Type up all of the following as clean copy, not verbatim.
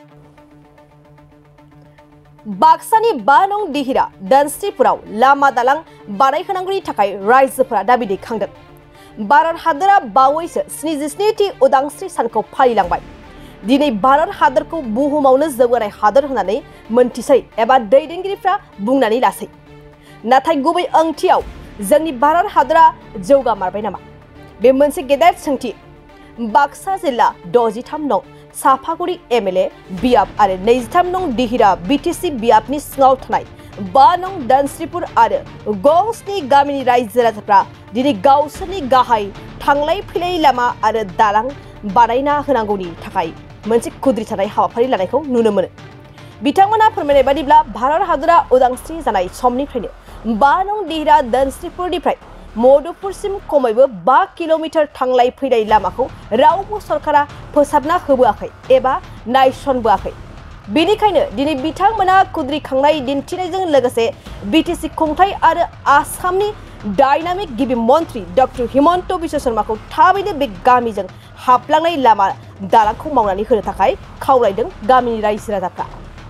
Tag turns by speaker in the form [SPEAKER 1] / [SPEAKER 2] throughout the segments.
[SPEAKER 1] बाक्सानि 5 नं दिहिरा दानस्रिपुराव लामा दालां बानायहोनांगौनि थाखाय रायजोफोरा दाबि दैखांदों। भारत हादरा बावैसो 77थि उदांस्रि सानखौ फालिलांबाय। दिनै भारत हादरखौ बुहुमावनो जौगानाय हादर होननानै मोनथिसै एबा दैदेनगिरिफ्रा बुंनानै लासै। नाथाय गुबै ओंथियाव जोंनि भारत हादरा जौगामारबाय नामा? बे मोनसे गेदेर सोंथि। बाक्सा जिल्ला 63 नं साफागुरि एमएलए बियाब आरो 23 नं दिहिरा बिटिसि बियाबनि सिङाव थानाय 5 नं दानस्रिपुर आरो गंस्नि गामिनि रायजो राजाफ्रा दिनै गावसोरनि गाहाय थांलाय फैलाय लामा आरो दालां बानायना होनांगौनि थाखाय मोनसे खुद्रिसानाय हाबाफारि लानायखौ नुनो मोनो। बिथांमोना फोरमायनाय बादिब्ला भारत हादरा उदांस्रि जानाय समनिफ्रायनो 5 नं दिहिरा दानस्रिपुरनिफ्राय मधुपुरसिम खमैबो 5 किल'मिटार थांलाय फैलाय लामाखौ रावबो सरकारा फोसाबना होबोआखै एबा नायसनबोआखै। बेनिखायनो दिनै बिथांमोना खुद्रिखांनाय दिन्थिनायजों लोगोसे बिटिसि खुंथाय आरो आसामनि डायनामिक गिबि मन्त्रि डक्टर हिमन्त बिश्व शर्माखौ थाबैनो बे गामिजों हाबलांनाय लामा दालांखौ मावनानै होनो थाखाय खावलायदों गामिनि रायजो राजाफ्रा।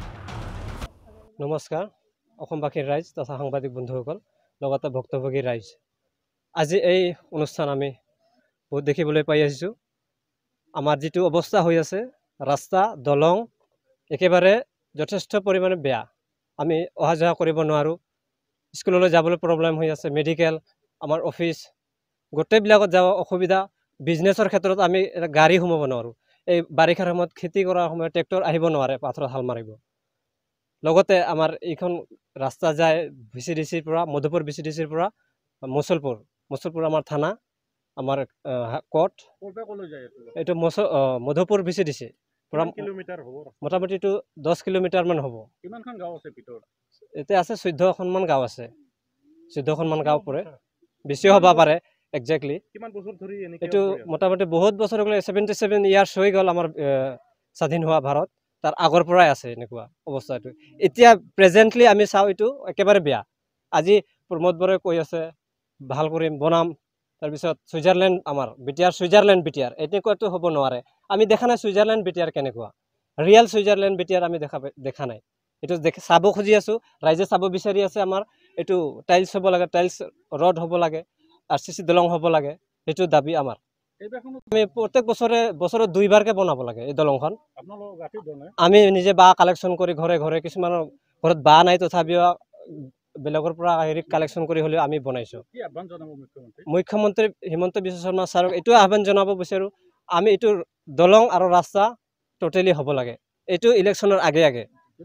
[SPEAKER 2] नमस्कार অসমবাসীৰ ৰাইজ তথা সাংবাদিক বন্ধুসকল লগতে ভক্তভোগী ৰাইজ, আজি এই অনুষ্ঠান আমি বহুত দেখিবলৈ পাই আহিছোঁ। আমাৰ যিটো অৱস্থা হৈ আছে, ৰাস্তা দলং একেবাৰে যথেষ্ট পৰিমাণে বেয়া। আমি অহা যোৱা কৰিব নোৱাৰোঁ, স্কুললৈ যাবলৈ প্ৰব্লেম হৈ আছে, মেডিকেল আমাৰ অফিচ গোটেইবিলাকত যাব অসুবিধা। বিজনেছৰ ক্ষেত্ৰত আমি গাড়ী সোমাব নোৱাৰোঁ। এই বাৰিষাৰ সময়ত খেতি কৰাৰ সময়ত ট্ৰেক্টৰ আহিব নোৱাৰে পাথৰত হাল মাৰিব। লগতে আমাৰ এইখন ৰাস্তা যায় ভিচিডিচিৰ পৰা মধুপুৰ ভিচিডিচিৰ পৰা মুছলপুৰ আমাৰ থানা আমাৰ কোৰ্ট এইটো মধুপুৰ ভিচিডিচি পৰা মোটামুটি 10 কিলোমিটাৰমান হ'ব। কিমানখন গাঁও আছে ভিতৰত? এতিয়া আছে 14খনমান গাঁও আছে। 14খনমান গাঁও পৰে, বেছিও হ'ব পাৰে একজেক্টলি। কিমান বছৰ ধৰি এইটো মোটামুটি বহুত বছৰ হৈ গ'ল, 77 ইয়াৰ্ছ হৈ গ'ল আমাৰ স্বাধীন হোৱা ভাৰত। তাৰ আগৰ পৰাই আছে এনেকুৱা অৱস্থাটো। এতিয়া প্ৰেজেণ্টলি আমি চাওঁ এইটো একেবাৰে বেয়া। আজি প্ৰমোদ বৰাই কৈ আছে ভাল কৰিম বনাম, তাৰপিছত ছুইজাৰলেণ্ড আমাৰ ছুইজাৰলেণ্ড বিটিআৰ এনেকুৱাটো হ'ব নোৱাৰে। আমি দেখা নাই ছুইজাৰলেণ্ড বিটিআৰ কেনেকুৱা, ৰিয়েল ছুইজাৰলেণ্ড বিটিআৰ আমি দেখা নাই। এইটো চাব খুজি আছোঁ, ৰাইজে চাব বিচাৰি আছে। আমাৰ এইটো টাইলছ হ'ব লাগে, টাইলছ ৰড হ'ব লাগে, RCC দলং হ'ব লাগে, সেইটো দাবী আমাৰ। আমি প্ৰত্যেক বছৰত 2বাৰকৈ বনাব লাগে এই দলংখন। আমি নিজে বাঁহ কালেকশ্যন কৰি ঘৰে ঘৰে, কিছুমানৰ ঘৰত বাঁহ নাই তথাপিও বেলেগৰ পৰা কালেকশ্যন কৰি হ'লেও আমি বনাইছোঁ। মুখ্যমন্ত্ৰী হিমন্ত বিশ্ব শৰ্মা ছাৰক এইটো আহ্বান জনাব বিচাৰোঁ, আমি এইটো দলং আৰু ৰাস্তা টোটেলি হ'ব লাগে। এইটো ইলেকশ্যনৰ আগে আগে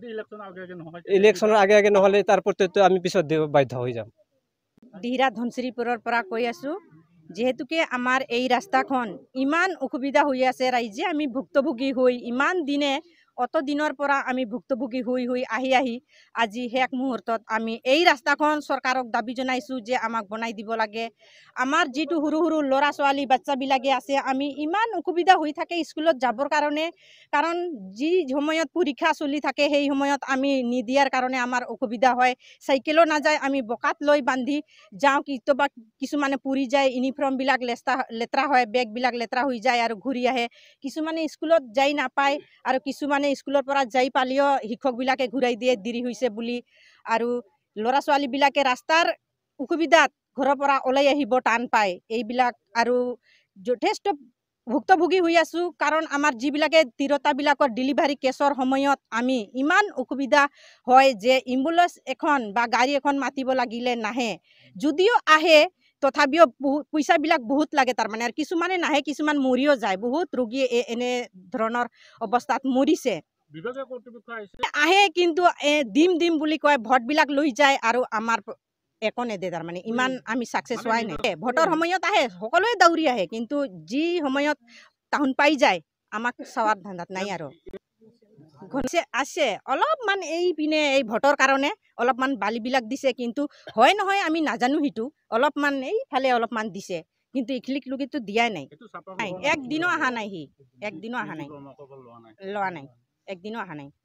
[SPEAKER 2] নহ'লে তাৰ প্ৰত্যেকটো আমি পিছত দিব বাধ্য হৈ যাম।
[SPEAKER 3] দিহিৰা ধনশ্ৰীপুৰৰ পৰা কৈ আছোঁ, যিহেতুকে আমাৰ এই ৰাস্তাখন ইমান অসুবিধা হৈ আছে, ৰাইজে আমি ভুক্তভোগী হৈ ইমান দিনে অত দিনৰ পৰা আমি ভুক্তভোগী হৈ আহি আজি শেষ মুহূৰ্তত আমি এই ৰাস্তাখন চৰকাৰক দাবী জনাইছোঁ যে আমাক বনাই দিব লাগে। আমাৰ যিটো সৰু সৰু ল'ৰা ছোৱালী বাচ্চাবিলাকে আছে, আমি ইমান অসুবিধা হৈ থাকে স্কুলত যাবৰ কাৰণে, কাৰণ যি সময়ত পৰীক্ষা চলি থাকে সেই সময়ত আমি নিদিয়াৰ কাৰণে আমাৰ অসুবিধা হয়। চাইকেলো নাযায়, আমি বোকাত লৈ বান্ধি যাওঁ, কেতিয়াবা কিছুমানে পুৰি যায়, ইউনিফৰ্মবিলাক লেতেৰা হয়, বেগবিলাক লেতেৰা হৈ যায় আৰু ঘূৰি আহে। কিছুমানে স্কুলত যাই নাপায় আৰু কিছুমানে স্কুলৰ পৰা যাই পালেও শিক্ষকবিলাকে ঘূৰাই দিয়ে দেৰি হৈছে বুলি। আৰু ল'ৰা ছোৱালীবিলাকে ৰাস্তাৰ অসুবিধাত ঘৰৰ পৰা ওলাই আহিব টান পায়। এইবিলাক আৰু যথেষ্ট ভুক্তভোগী হৈ আছোঁ, কাৰণ আমাৰ যিবিলাকে তিৰোতাবিলাকৰ ডেলিভাৰী কেছৰ সময়ত আমি ইমান অসুবিধা হয় যে এম্বুলেন্স এখন বা গাড়ী এখন মাতিব লাগিলে নাহে, যদিও আহে তথাপিও পইচাবিলাক বহুত লাগে তাৰমানে। আৰু কিছুমানে নাহে, কিছুমান মৰিও যায়, বহুত ৰোগী এনে ধৰণৰ অৱস্থাত মৰিছে। আহে কিন্তু দিম বুলি কয়, ভোটবিলাক লৈ যায় আৰু আমাৰ একো নেদে। তাৰমানে ইমান আমি ছাকচেছ হোৱাই নাই। ভোটৰ সময়ত আহে, সকলোৱে দৌৰি আহে, কিন্তু যি সময়ত টাউন পাই যায় আমাক চোৱাৰ ধান্দাত নাই। আৰু আছে অলপমান এই পিনে এই ভোটৰ কাৰণে অলপমান বালিবিলাক দিছে, কিন্তু হয় নহয় আমি নাজানো। সেইটো অলপমান এইফালে অলপমান দিছে, কিন্তু ইখলিক লুকিটো দিয়াই নাই। একদিনো অহা নাই, একদিনো অহা নাই, লোৱা নাই, একদিনো অহা নাই।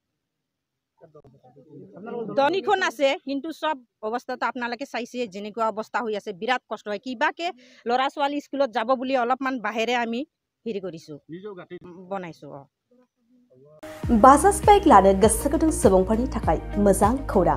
[SPEAKER 3] দনিখন আছে, কিন্তু চব অৱস্থাটো আপোনালোকে চাইছে যেনেকুৱা অৱস্থা হৈ আছে, বিৰাট কষ্ট হয়। কিবাকে ল'ৰা ছোৱালী স্কুলত যাব বুলি অলপমান বাহিৰে আমি হেৰি কৰিছোঁ, বনাইছোঁ।
[SPEAKER 1] बाजाज बाइक लानो गोसो गुदुं सुबुंफोरनि थाखाय मोजां खौरां।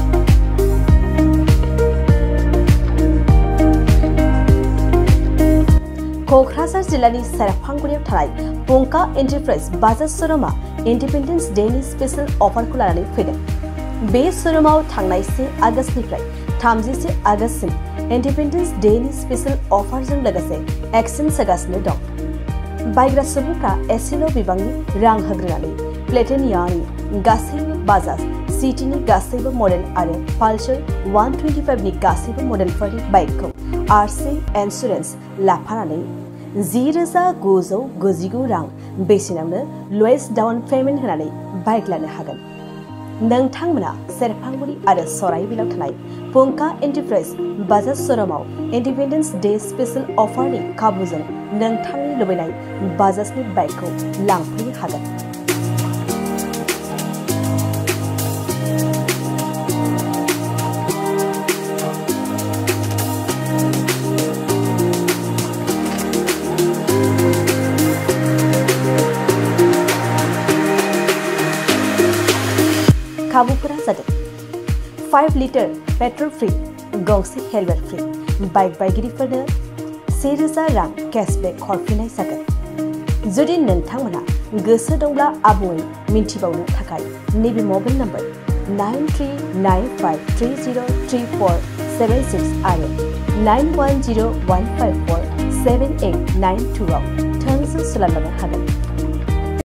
[SPEAKER 1] क'क्राझार जिल्लानि सेरफांगुरियाव थानाय पंका एन्टारप्राइज बाजाज श'रुमा इन्डिपेन्डेन्स डेनि स्पेशल अफारखौ लानानै फैदों। बे श'रुमाव थांनाय 1 आगस्तनिफ्राय 31 आगस्तसिम इन्डिपेन्डेन्स डेनि स्पेशल अफारजों लोगोसे एक्सन सोगासिनो दं। बायग्रा सुबुंफ्रा एसेल' बिबांनि रां होग्रोनानै प्लेटिनियानि गासैबो बाजाज सिटीनि गासैबो मडेल आरो पालसार 125 नि गासैबो मडेलफोरनि बाइकखौ आरसी इन्सुरेन्स लाफानानै 10,999 रां बेसेनावनो लवेस्ट डाउन पेमेन्ट होनानै बाइक लानो हागोन। नोंथांमोना सेरफांगुरि आरो सराइबिलाव थानाय पंका एन्टारप्राइज बाजाज श'रुमाव इन्डिपेन्डेन्स डे स्पेशल अफारनि खाबुजों नोंथांनि लुबैनाय बाजाजनि बाइकखौ लांफैनो हागोन। खाबुफोरा जादों 5 लिटार पेट्रल फ्री, गंसे हेलमेट फ्री, बाइक बायगिरिफोरनो 1,000 रां केशबेक हरफिननाय जागोन। जुदि नोंथांमोना गोसो दंब्ला आबुङै मिन्थिबावनो थाखाय नैबे मबाइल नम्बर 9395303476 आरो 9101547892 आव थोंजों सोलायलांनो हागोन।